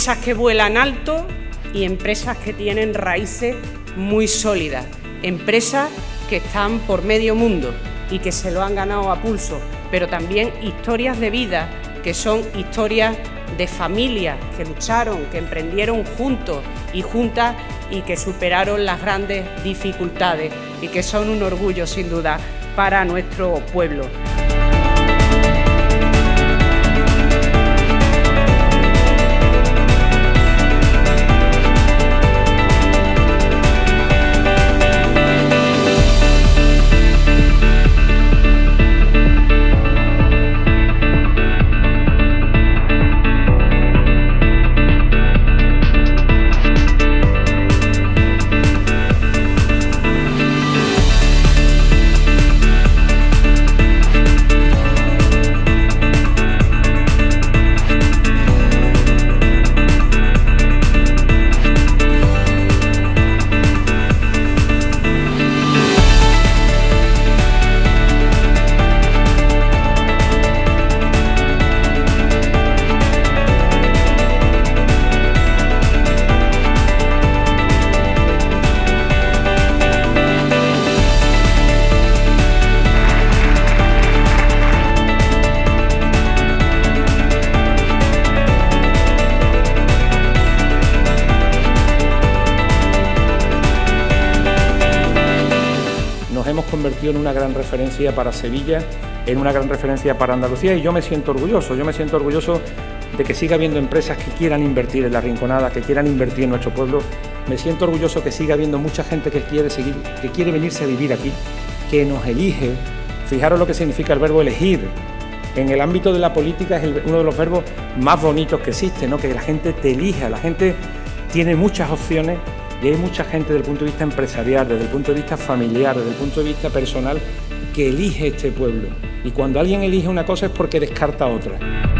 empresas que vuelan alto y empresas que tienen raíces muy sólidas, empresas que están por medio mundo y que se lo han ganado a pulso, pero también historias de vida que son historias de familias que lucharon, que emprendieron juntos y juntas y que superaron las grandes dificultades y que son un orgullo sin duda para nuestro pueblo. Nos hemos convertido en una gran referencia para Sevilla, en una gran referencia para Andalucía, y yo me siento orgulloso de que siga habiendo empresas que quieran invertir en La Rinconada, que quieran invertir en nuestro pueblo. Me siento orgulloso que siga habiendo mucha gente que quiere venirse a vivir aquí, que nos elige. Fijaros lo que significa el verbo elegir. En el ámbito de la política es uno de los verbos más bonitos que existe, ¿no? Que la gente te elija, la gente tiene muchas opciones. Y hay mucha gente desde el punto de vista empresarial, desde el punto de vista familiar, desde el punto de vista personal, que elige este pueblo. Y cuando alguien elige una cosa es porque descarta otra.